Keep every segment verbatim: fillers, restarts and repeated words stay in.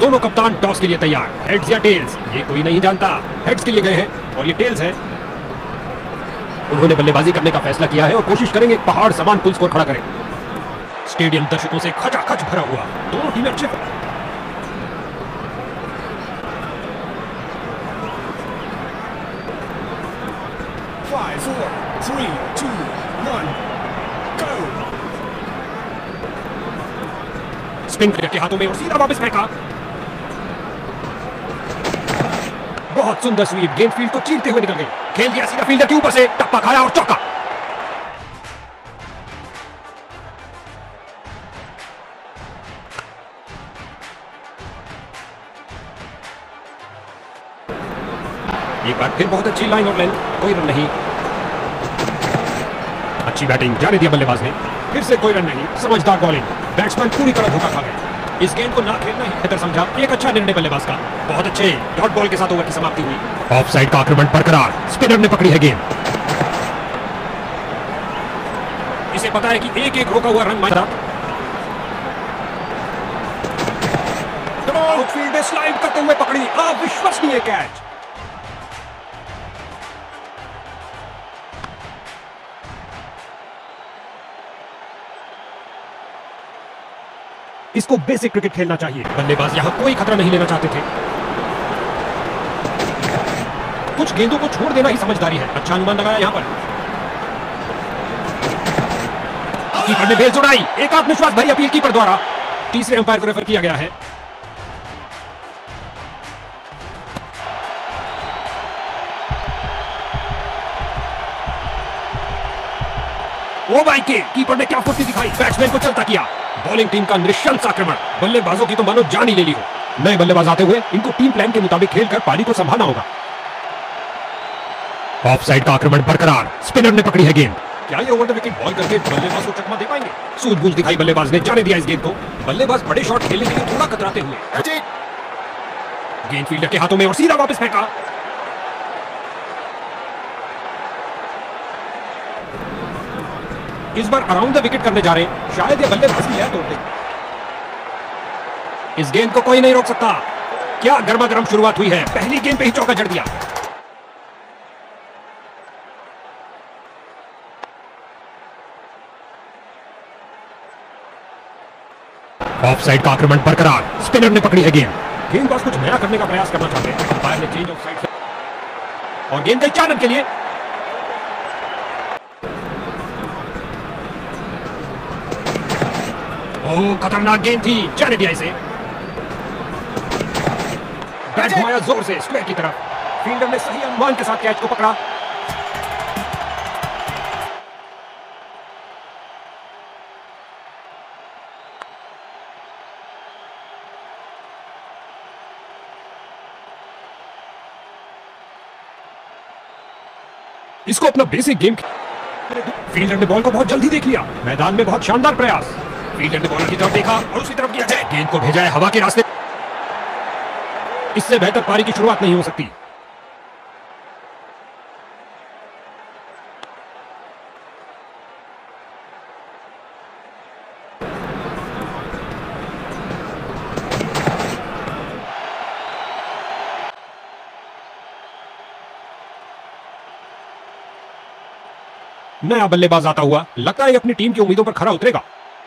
दोनों कप्तान टॉस के लिए तैयार। हेड्स या टेल्स, ये कोई नहीं जानता। हेड्स के लिए गए हैं और ये टेल्स है। उन्होंने बल्लेबाजी करने का फैसला किया है और कोशिश करेंगे पहाड़ समान पुल स्कोर खड़ा करें। स्टेडियम दर्शकों से खचाखच भरा हुआ। दोनों टीमें अच्छे Five, four, three, two, one, go! Spin के हाथों में और सीधा वापस फेंका। बहुत सुंदर स्वीप, गेंद फील्ड को चीरते हुए निकल गई। खेल दिया सीधा फील्डर के ऊपर से, टप्पा खाया और चौका। एक बार फिर बहुत अच्छी लाइन और लेंथ, कोई रन नहीं। अच्छी बैटिंग, जाने दिया बल्लेबाज ने। फिर से कोई रन नहीं। समझदार बॉलिंग, बैट्समैन पूरी तरह धोखा खा गए। इस गेंद को ना खेलना ही बेहतर समझा। एक अच्छा निर्णय बल्लेबाज का। बहुत अच्छे डॉट बॉल के साथ ओवर की समाप्ति हुई। ऑफ साइड का आक्रमण बरकरार। स्पिनर ने पकड़ी है गेंद। इसे पता है कि एक एक रोका हुआ रन मारा। आउटफील्ड में स्लाइड करते हुए पकड़ी, अविश्वसनीय कैच। इसको बेसिक क्रिकेट खेलना चाहिए। बल्लेबाज यहां कोई खतरा नहीं लेना चाहते थे। कुछ गेंदों को छोड़ देना ही समझदारी है। अच्छा अनुमान लगाया यहां पर। कीपर ने बेल जुड़ाई। एक आत्मविश्वास भरी अपील कीपर द्वारा। तीसरे अंपायर को रेफर किया गया है। ओ भाई के कीपर ने क्या फुर्ती दिखाई। बैट्समैन को चलता किया। बॉलिंग टीम का निशंस आक्रमण। बल्लेबाजों की तो मानो जान ही ले ली हो। नए बल्लेबाज आते हुए इनको टीम प्लान के मुताबिक खेलकर पारी को संभालना होगा। ऑफ साइड का आक्रमण बरकरार। स्पिनर ने पकड़ी है गेंद। क्या ये ओवर द विकेट बॉल करके बल्लेबाज को चकमा दे पाएंगे? सूझबूझ दिखाई बल्लेबाज ने, जाने दिया इस गेंद को। बल्लेबाज बड़े शॉट खेलने के लिए थोड़ा कतराते हुए। गेंद फील्डर के हाथों में और सीधा वापस फेंका। इस बार अराउंड द विकेट करने जा रहे हैं। शायद ये बल्लेबाज की तोड़ दे। इस गेंद को कोई नहीं रोक सकता। क्या गर्मा गर्म शुरुआत हुई है। पहली गेंद पे ही चौका जड़ दिया। ऑफ साइड का आक्रमण बरकरार। स्पिनर ने पकड़ी है गेंद। गेंदबाज कुछ नया करने का प्रयास करना चाहते हैं। अंपायर ने चेंज ऑफ साइड और गेंद गई चार रन के लिए। ओ, खतरनाक गेंद थी, जाने दिया इसे। बैट घुमाया जोर से स्क्वायर की तरफ। फील्डर ने सही अनुमान के साथ कैच को पकड़ा। इसको अपना बेसिक गेम। फील्डर ने बॉल को बहुत जल्दी देख लिया। मैदान में बहुत शानदार प्रयास। फील्डर ने बॉलर की तरफ देखा और उसकी तरफ किया। गेंद को भेजा है हवा के रास्ते। इससे बेहतर पारी की शुरुआत नहीं हो सकती। नया बल्लेबाज आता हुआ लगता है अपनी टीम की उम्मीदों पर खरा उतरेगा।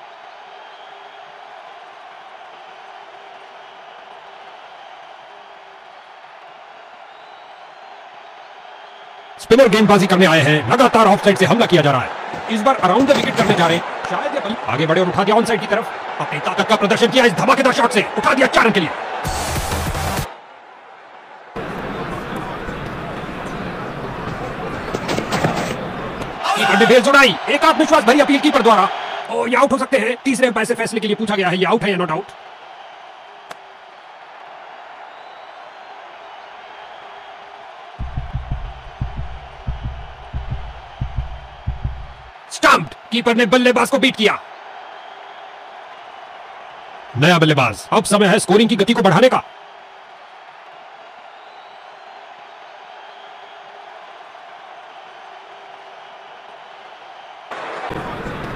स्पिनर गेंदबाजी करने आए हैं। लगातार ऑफ साइड से हमला किया जा रहा है। इस बार अराउंड द विकेट करने जा रहे हैं। शायद ये बल आगे बढ़े और उठा दिया ऑन साइड की तरफ। अपनी ताकत का प्रदर्शन किया इस धमाकेदार शॉट से। उठा दिया चार रन के लिए। कीपर ने बेल जुड़ाई। एक आत्मविश्वास भरी अपील कीपर द्वारा। ओ, ये आउट हो सकते हैं। तीसरे अंपायर से फैसले के लिए पूछा गया है, ये आउट है या नॉट आउट। स्टंप्ड। कीपर ने बल्लेबाज को बीट किया। नया बल्लेबाज। अब समय है स्कोरिंग की गति को बढ़ाने का।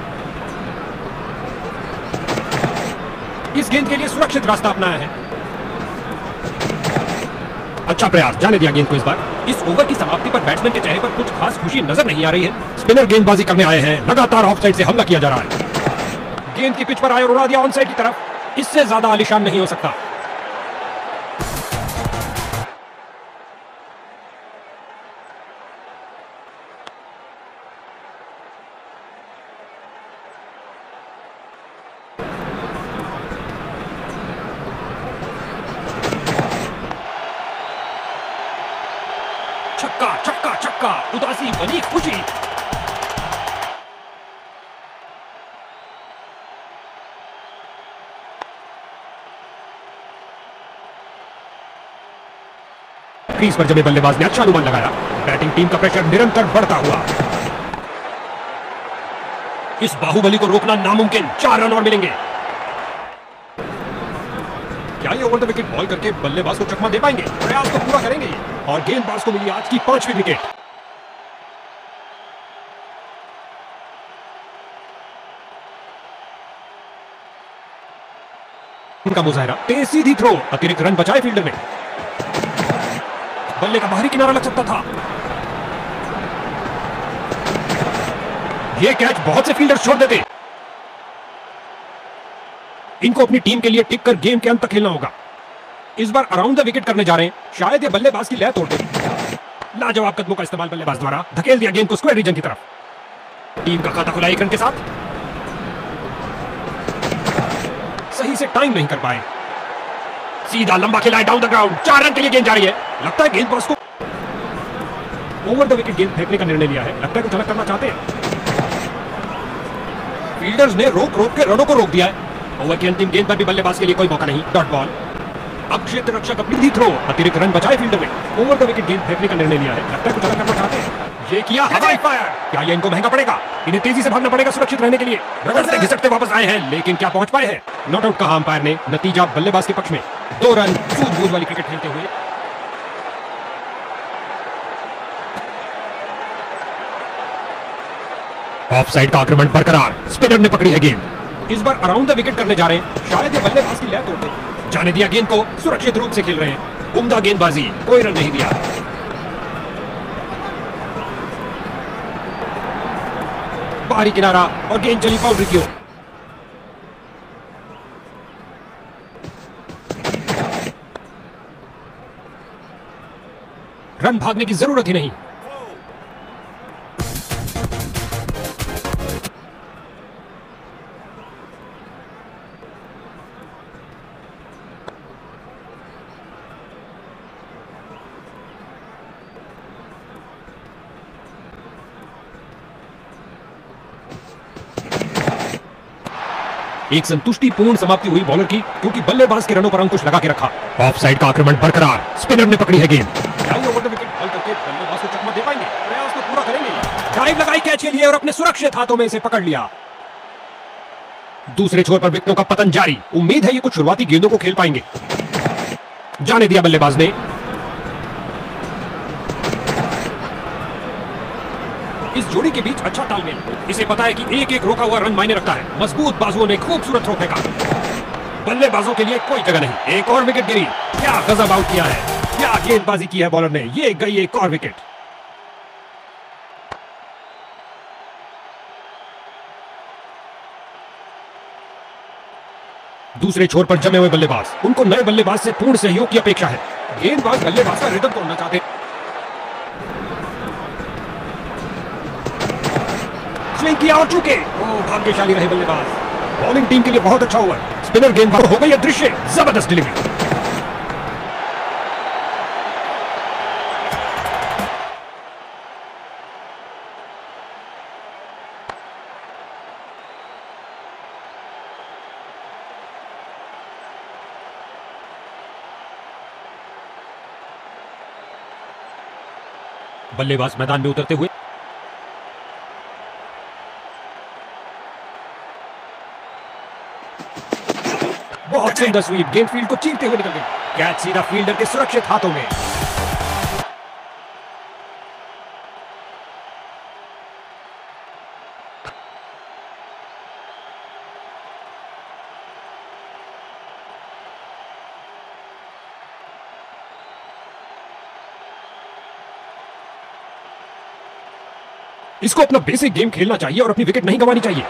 इस गेंद के लिए सुरक्षित रास्ता अपनाया है। अच्छा प्रयास, जाने दिया गेंद को इस बार। इस ओवर की समाप्ति पर बैट्समैन के चेहरे पर कुछ खास खुशी नजर नहीं आ रही है। स्पिनर गेंदबाजी करने आए हैं, लगातार ऑफ साइड से हमला किया जा रहा है। गेंद की पिच पर आए और उड़ा दिया ऑन साइड की तरफ। इससे ज्यादा आलीशान नहीं हो सकता। छक्का छक्का छक्का, उदासी बनी खुशी। क्रीज पर जमे बल्लेबाज ने अच्छा अनुमान लगाया। बैटिंग टीम का प्रेशर निरंतर बढ़ता हुआ। इस बाहुबली को रोकना नामुमकिन। चार रन और मिलेंगे। क्या ये ओवर द विकेट बॉल करके बल्लेबाज को चकमा दे पाएंगे? प्रयास को पूरा करेंगे और गेंदबाज को मिली आज की पांचवी विकेट। उनका मुजाहिरा, तेज सीधी थ्रो, अतिरिक्त रन बचाए फील्डर ने। बल्ले का बाहरी किनारा लग सकता था। यह कैच बहुत से फील्डर छोड़ देते। इनको अपनी टीम के लिए टिक कर गेम के अंत तक खेलना होगा। इस बार अराउंड द विकेट करने जा रहे हैं। शायद ये बल्लेबाज की लय तोड़ दे। लाजवाब कदमों का इस्तेमाल बल्लेबाज द्वारा धकेल दिया गेंद को स्क्वायर रीजन की तरफ। टीम का खाता खुला एक रन के साथ। सही से टाइम नहीं कर पाए। सीधा लंबा खिलाए डाउन द ग्राउंड। चार रन के लिए गेंद जा रही है। लगता है गेंदबाज को ओवर द विकेट गेंद फेंकने का निर्णय लिया है। लगता है कुछ अलग करना चाहते हैं। फील्डर्स ने रोक रोक के रनों को रोक दिया है। ओवर की अंतिम गेंद पर भी बल्लेबाज के लिए कोई मौका नहीं। Dot ball. अब क्षेत्र रक्षक अपनी दी थ्रो, अतिरिक्त रन बचाए फील्डर ने। ओवर द विकेट गेंद फेंकने का निर्णय लिया है। लगता है कुछ अलग करना चाहते हैं। ये किया हवाई फायर। क्या ये इनको महंगा पड़ेगा? इन्हें तेजी से भागना पड़ेगा सुरक्षित रहने के लिए। रगड़ते घिसटते वापस आए हैं, लेकिन क्या पहुंच पाए हैं? नॉट आउट कहा अंपायर ने। नतीजा बल्लेबाज के पक्ष में। दो रन। सूझबूझ वाली क्रिकेट खेलते हुए ऑफ साइड का आक्रमण बरकरार। स्पिनर ने पकड़ी है गेंद। इस बार अराउंड द विकेट करने जा रहे हैं। शायद ये बल्लेबाज की लय तोड़ दे। जाने दिया गेंद को। सुरक्षित रूप से खेल रहे हैं। उम्दा गेंदबाजी, कोई रन नहीं दिया। बाहरी किनारा और गेंद चली बाउंड्री की ओर। रन भागने की जरूरत ही नहीं। एक संतुष्टिपूर्ण समाप्ति हुई बॉलर की, क्योंकि बल्लेबाज के रनों पर अंकुश लगा के रखा। ऑफ साइड का आक्रमण बरकरार। स्पिनर ने पकड़ी है गेंद। ओवर द विकेट बॉल करके बल्लेबाज को चकमा दे पाएंगे? प्रयास को पूरा करेंगे। ड्राइव लगाई कैच के लिए और अपने सुरक्षित हाथों में इसे पकड़ लिया। दूसरे छोर पर विकेटों का पतन जारी। उम्मीद है ये कुछ शुरुआती गेंदों को खेल पाएंगे। जाने दिया बल्लेबाज ने। इस जोड़ी के बीच अच्छा तालमेल। इसे पता है कि एक एक रोका हुआ रन मायने रखता है। मजबूत बाजुओं ने खूबसूरत थ्रो फेंका। बल्लेबाजों के लिए कोई जगह नहीं। एक और विकेट गिरी। क्या गजब आउट किया है। क्या गेंदबाजी की है बॉलर ने। ये गई एक और विकेट। दूसरे छोर पर जमे हुए बल्लेबाज। उनको नए बल्लेबाज से पूर्ण सहयोग की अपेक्षा है। गेंदबाज बल्लेबाज का रिदम तोड़ना चाहते। स्विंग किया और चूके। ओ, भाग्यशाली रहे बल्लेबाज। बॉलिंग टीम के लिए बहुत अच्छा ओवर। स्पिनर गेंदबाज हो गई दृश्य। जबरदस्त डिलीवरी। बल्लेबाज मैदान में उतरते हुए बहुत सुंदर स्वीप। गेंद फील्ड को चीरते हुए निकल गई। कैच सीधा फील्डर के सुरक्षित हाथों में। इसको अपना बेसिक गेम खेलना चाहिए और अपनी विकेट नहीं गंवानी चाहिए।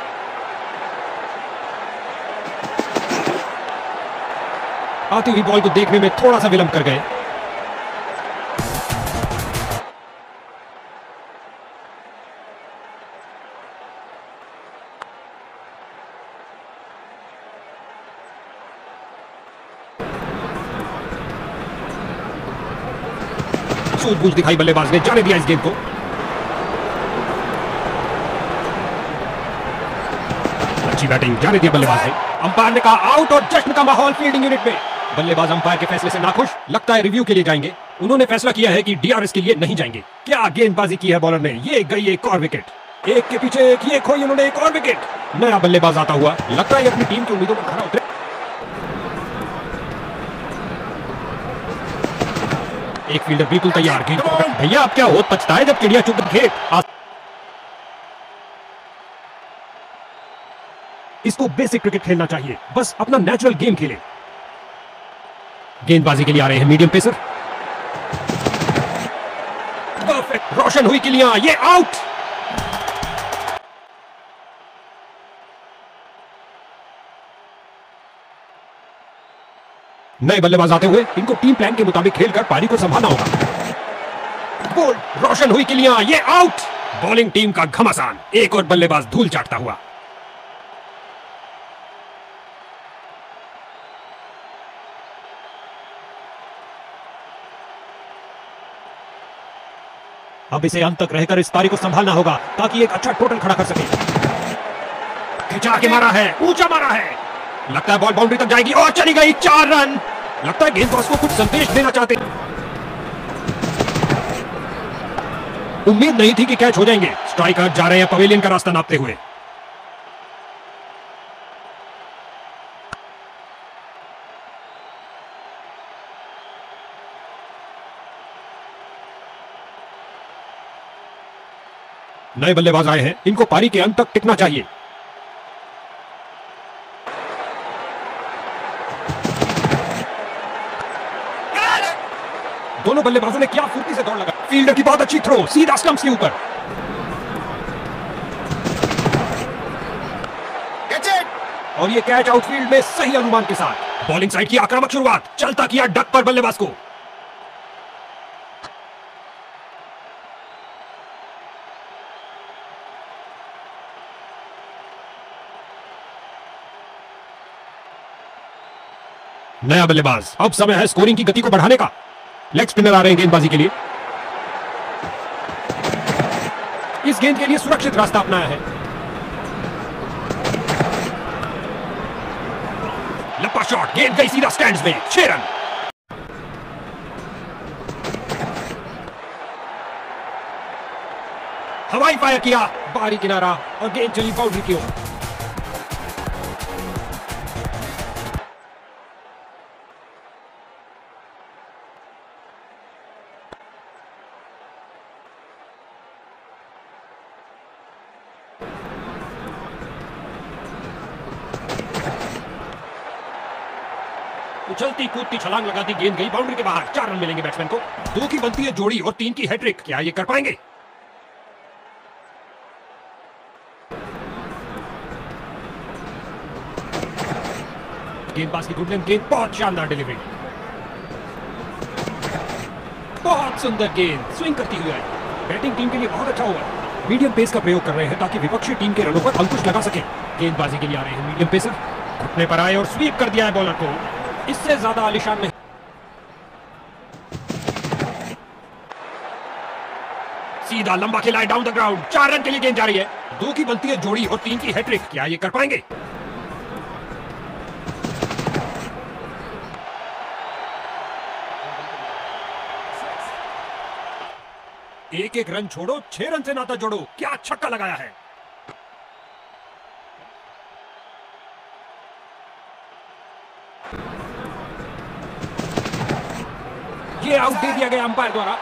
आती हुई बॉल को देखने में थोड़ा सा विलंब कर गए। सूझबूझ दिखाई बल्लेबाज ने, जाने दिया इस गेंद को। अच्छी बैटिंग, जाने दिया बल्लेबाज ने। अंपायर ने कहा आउट और जश्न का माहौल फील्डिंग यूनिट में। बल्लेबाज अंपायर के फैसले से नाखुश, लगता है रिव्यू के लिए जाएंगे। उन्होंने फैसला किया है कि डीआरएस के लिए नहीं जाएंगे। क्या गेंदबाजी की है बॉलर ने, ये गई एक और विकेट। एक के पीछे एक, ये खोई उन्होंने एक और विकेट। नया बल्लेबाज आता हुआ, लगता है अपनी टीम की उम्मीदों पर खरा उतरे। एक फील्डर बिल्कुल तैयार। भैया अब क्या हो पछता है जब चिड़िया चुग खेत। इसको बेसिक क्रिकेट खेलना चाहिए, बस अपना नेचुरल गेम खेले। गेंदबाजी के लिए आ रहे हैं मीडियम पेसर। परफेक्ट, रोशन हुई किलियां, ये आउट। नए बल्लेबाज आते हुए इनको टीम प्लान के मुताबिक खेलकर पारी को संभालना होगा। बोल्ड, रोशन हुई किलियां, ये आउट। बॉलिंग टीम का घमासान, एक और बल्लेबाज धूल चाटता हुआ। अब इसे अंत तक रहकर इस पारी को संभालना होगा ताकि एक अच्छा टोटल खड़ा कर सके। खिंचा के मारा है, ऊंचा मारा है, लगता है बॉल बाउंड्री तक जाएगी और चली गई। चार रन। लगता है गेंदबाज को कुछ संदेश देना चाहते। उम्मीद नहीं थी कि कैच हो जाएंगे। स्ट्राइकर जा रहे हैं पवेलियन का रास्ता नापते हुए। नए बल्लेबाज आए हैं, इनको पारी के अंत तक टिकना चाहिए। दोनों बल्लेबाजों ने क्या फुर्ती से दौड़ लगा। फील्डर की बहुत अच्छी थ्रो, सीधा स्टंप्स के ऊपर। और ये कैच आउटफील्ड में सही अनुमान के साथ। बॉलिंग साइड की आक्रामक शुरुआत, चलता किया डक पर बल्लेबाज को। नया बल्लेबाज, अब समय है स्कोरिंग की गति को बढ़ाने का। लेग स्पिनर आ रहे हैं गेंदबाजी के लिए। इस गेंद के लिए सुरक्षित रास्ता अपनाया है। लंबा शॉट, गेंद गई सीधा स्टैंड्स में। छह रन। हवाई फायर किया, बाहरी किनारा और गेंद चली बाउंड्री की ओर। उछलती कूदती छलांग लगाती गेंद गई बाउंड्री के बाहर। चार रन मिलेंगे बैट्समैन को। दो की बनती है जोड़ी और तीन की हैट्रिक। क्या ये कर पाएंगे? गेंदबाज की गुड लेंथ गेंद, बहुत शानदार डिलीवरी। बहुत सुंदर गेंद स्विंग करती हुई आई। बैटिंग टीम के लिए बहुत अच्छा ओवर। मीडियम पेस का प्रयोग कर रहे हैं ताकि विपक्षी टीम के रनों पर अंकुश लगा सके। गेंदबाजी के लिए आ रहे हैं मीडियम पेसर। घुटने पर आए और स्वीप कर दिया है बॉलर को। इससे ज्यादा आलिशान नहीं। सीधा लंबा खिलाए डाउन द ग्राउंड। चार रन के लिए गेंद जा रही है। दो की बनती है जोड़ी और तीन की हैट्रिक। क्या ये कर पाएंगे? एक एक रन छोड़ो, छह रन से नाता जोड़ो। क्या छक्का लगाया है। ये आउट दे दिया गया अंपायर द्वारा।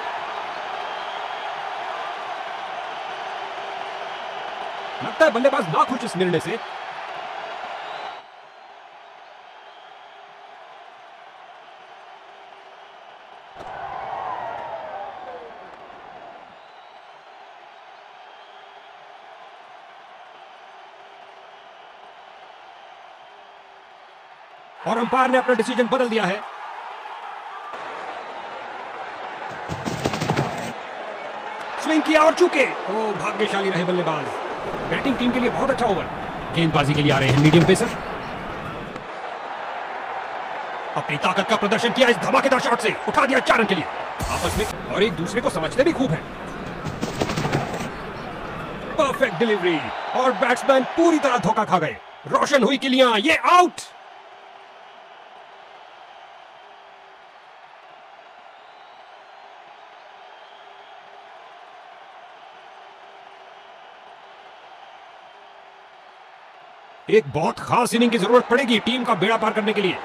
लगता है बल्लेबाज ना खुश इस निर्णय से। और अंपायर ने अपना डिसीजन बदल दिया है। स्विंग किया और चूके। ओ, भाग्यशाली रहे बल्लेबाज। बैटिंग टीम के लिए बहुत अच्छा ओवर। गेंदबाजी के लिए आ रहे हैं मीडियम पेसर। अपनी ताकत का प्रदर्शन किया इस धमाकेदार शॉट से, उठा दिया चार रन के लिए। आपस में और एक दूसरे को समझते भी खूब हैं। परफेक्ट डिलीवरी और बैट्समैन पूरी तरह धोखा खा गए। रोशन हुई किलियां, ये आउट। एक बहुत खास इनिंग की जरूरत पड़ेगी टीम का बेड़ा पार करने के लिए।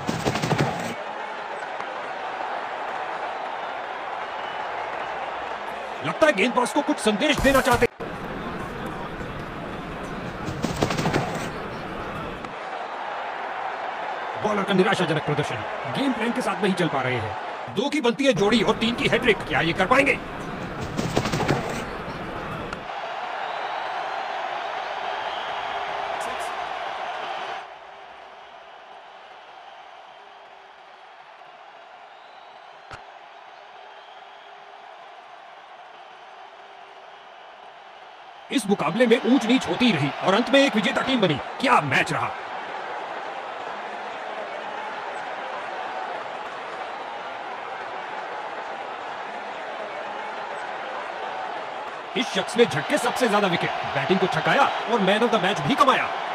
लगता है गेंदबाज को कुछ संदेश देना चाहते। बॉलर का निराशाजनक प्रदर्शन, गेम प्लान के साथ नहीं चल पा रहे हैं। दो की बनती है जोड़ी और तीन की हैट्रिक, क्या ये कर पाएंगे? इस मुकाबले में ऊंच नीच होती ही रही और अंत में एक विजेता टीम बनी। क्या मैच रहा। इस शख्स ने झटके सबसे ज्यादा विकेट, बैटिंग को छकाया और मैन ऑफ द मैच भी कमाया।